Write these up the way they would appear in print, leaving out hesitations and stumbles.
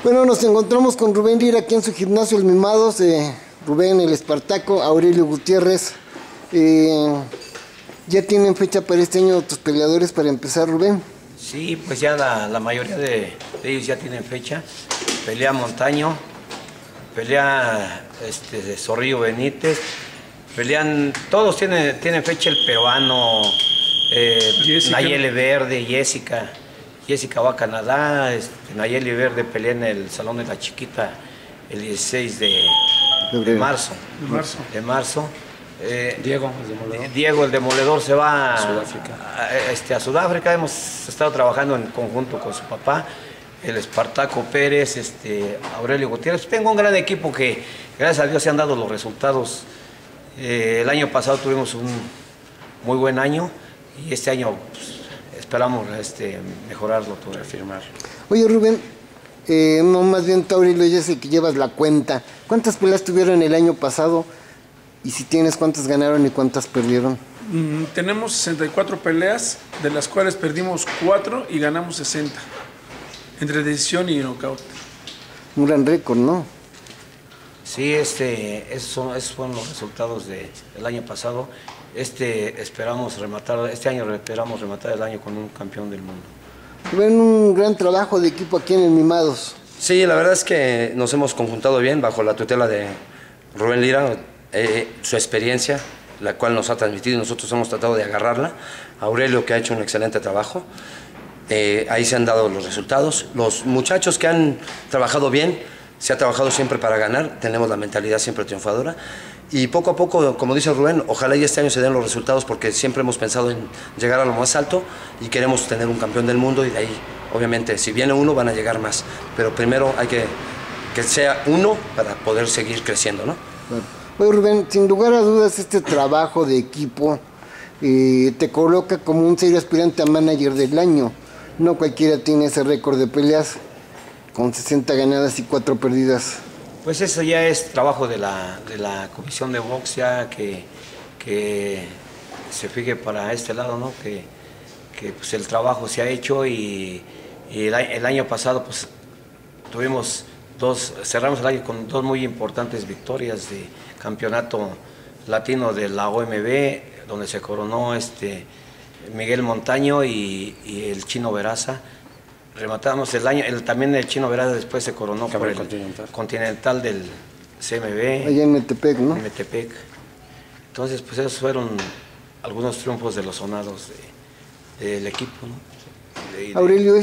Bueno, nos encontramos con Rubén Lira aquí en su gimnasio El Mimados, Rubén el Espartaco, Aurelio Gutiérrez. ¿Ya tienen fecha para este año tus peleadores para empezar, Rubén? Sí, pues ya la mayoría de ellos ya tienen fecha. Pelea Montaño, pelea Zorrillo Benítez, pelean, todos tienen fecha, el peruano, Nayeli Verde, Jessica va a Canadá, Nayeli Verde pelea en el Salón de la Chiquita el 16 de marzo. Diego el Demoledor se va a Sudáfrica. Hemos estado trabajando en conjunto con su papá, el Espartaco Pérez, Aurelio Gutiérrez. Tengo un gran equipo que gracias a Dios se han dado los resultados. El año pasado tuvimos un muy buen año y este año pues, esperamos mejorarlo, poder firmar. Oye, Rubén, no, más bien tú, Aurelio, ya sé que llevas la cuenta. ¿Cuántas peleas tuvieron el año pasado? Y si tienes, ¿cuántas ganaron y cuántas perdieron? Tenemos 64 peleas, de las cuales perdimos 4 y ganamos 60, entre decisión y knockout. Un gran récord, ¿no? Sí, esos fueron los resultados del año pasado. Este año esperamos rematar el año con un campeón del mundo. Ven un gran trabajo de equipo aquí en El Mimados. Sí, la verdad es que nos hemos conjuntado bien bajo la tutela de Rubén Lira, su experiencia, la cual nos ha transmitido y nosotros hemos tratado de agarrarla. Aurelio, que ha hecho un excelente trabajo. Ahí se han dado los resultados. Los muchachos que han trabajado bien, se ha trabajado siempre para ganar, tenemos la mentalidad siempre triunfadora. Y poco a poco, como dice Rubén, ojalá y este año se den los resultados porque siempre hemos pensado en llegar a lo más alto y queremos tener un campeón del mundo y de ahí, obviamente, si viene uno van a llegar más. Pero primero hay que sea uno para poder seguir creciendo, ¿no? Oye, Rubén, sin lugar a dudas este trabajo de equipo te coloca como un serio aspirante a manager del año. No cualquiera tiene ese récord de peleas con 60 ganadas y 4 perdidas. Pues eso ya es trabajo de la comisión de box, ya que se fije para este lado, ¿no? Que pues el trabajo se ha hecho y el año pasado pues tuvimos cerramos el año con 2 muy importantes victorias de campeonato latino de la OMB, donde se coronó Miguel Montaño y el Chino Veraza. Rematamos el año, también el Chino Veraza después se coronó por el Continental del CMB. Allá en Metepec, ¿no? En Metepec. Entonces, pues esos fueron algunos triunfos de los sonados del equipo, ¿no? Aurelio,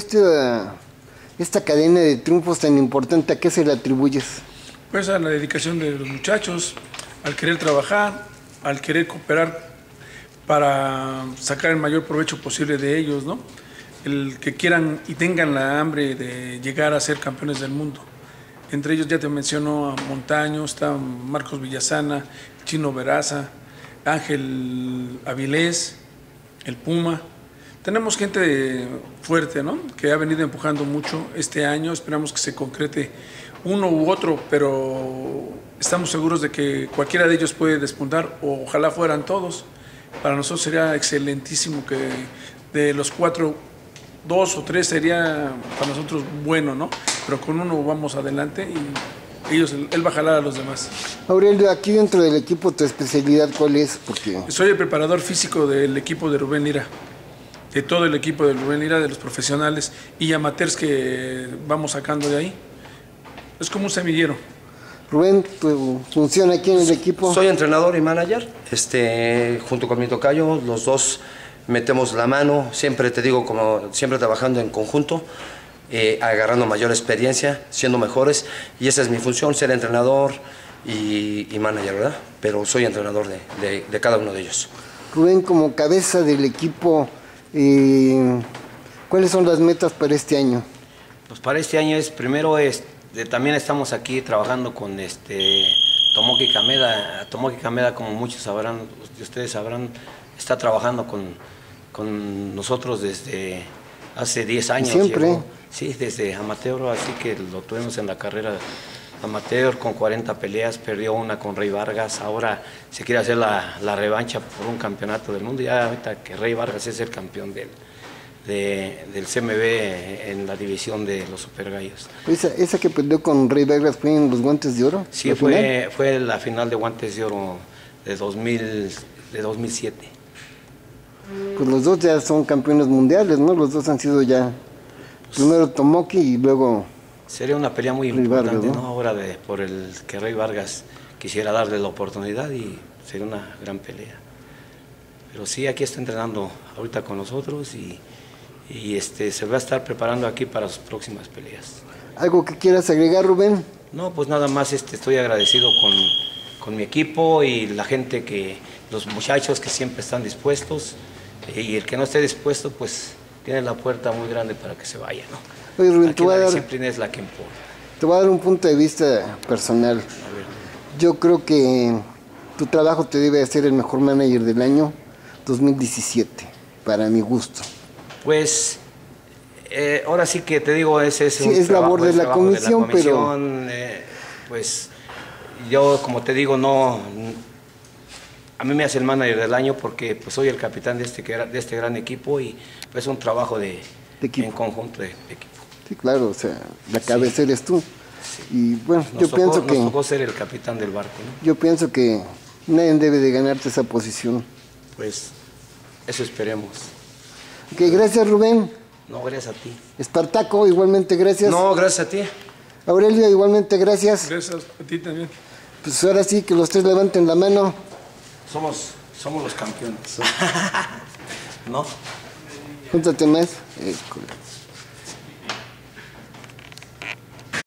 esta cadena de triunfos tan importante, ¿a qué se le atribuyes? Pues a la dedicación de los muchachos, al querer trabajar, al querer cooperar para sacar el mayor provecho posible de ellos, ¿no? El que quieran y tengan la hambre de llegar a ser campeones del mundo. Entre ellos ya te menciono a Montaño, está Marcos Villasana, Chino Veraza, Ángel Avilés, el Puma. Tenemos gente fuerte, ¿no? Que ha venido empujando mucho este año. Esperamos que se concrete uno u otro, pero estamos seguros de que cualquiera de ellos puede despuntar, o ojalá fueran todos. Para nosotros sería excelentísimo que de los 4, 2 o 3 sería para nosotros bueno, ¿no? Pero con uno vamos adelante y él va a jalar a los demás. Aurelio, aquí dentro del equipo, ¿tu especialidad cuál es? Porque soy el preparador físico del equipo de Rubén Lira, de todo el equipo de Rubén Lira, de los profesionales y amateurs que vamos sacando de ahí. Es como un semillero. Rubén, ¿tu función aquí en el equipo? Soy entrenador y manager, junto con mi tocayo, los dos metemos la mano, siempre te digo, como siempre trabajando en conjunto, agarrando mayor experiencia, siendo mejores, y esa es mi función, ser entrenador y manager, ¿verdad? Pero soy entrenador de cada uno de ellos. Rubén, como cabeza del equipo, ¿cuáles son las metas para este año? Pues para este año también estamos aquí trabajando con Tomoki Kameda. Tomoki Kameda, como muchos de ustedes sabrán, está trabajando con nosotros desde hace 10 años. ¿Siempre? Llegó, sí, desde amateur, así que lo tuvimos en la carrera amateur con 40 peleas, perdió una con Rey Vargas, ahora se quiere hacer la revancha por un campeonato del mundo, ya ahorita que Rey Vargas es el campeón del CMB en la división de los Super Gallos. Esa que perdió con Rey Vargas fue en los Guantes de Oro. Sí, fue la final de Guantes de Oro de 2007. Pues los dos ya son campeones mundiales, ¿no? Los dos han sido ya, primero Tomoki y luego... Sería una pelea muy Rey importante, Vargas, ¿no? Ahora por el que Rey Vargas quisiera darle la oportunidad y sería una gran pelea. Pero sí, aquí está entrenando ahorita con nosotros y se va a estar preparando aquí para sus próximas peleas. ¿Algo que quieras agregar, Rubén? No, pues nada más estoy agradecido con mi equipo y la gente los muchachos que siempre están dispuestos, y el que no esté dispuesto, pues tiene la puerta muy grande para que se vaya, ¿no? Oye, Rubén, aquí la disciplina es la que importa. Te voy a dar un punto de vista personal. Yo creo que tu trabajo te debe hacer el mejor manager del año 2017, para mi gusto. Pues ahora sí que te digo, ese es sí, es labor de la comisión, pero pues yo, como te digo, no, a mí me hace el manager del año porque pues soy el capitán de este gran equipo y pues, es un trabajo en conjunto de equipo. Sí, claro, o sea, la cabeza eres tú. Sí. Y bueno, pienso que... Nos tocó ser el capitán del barco, ¿no? Yo pienso que nadie debe de ganarte esa posición. Pues eso esperemos. Ok, gracias, Rubén. No, gracias a ti. Espartaco, igualmente gracias. No, gracias a ti. Aurelio, igualmente gracias. Gracias a ti también. Pues ahora sí, que los tres levanten la mano. Somos los campeones. ¿No? Júntate más.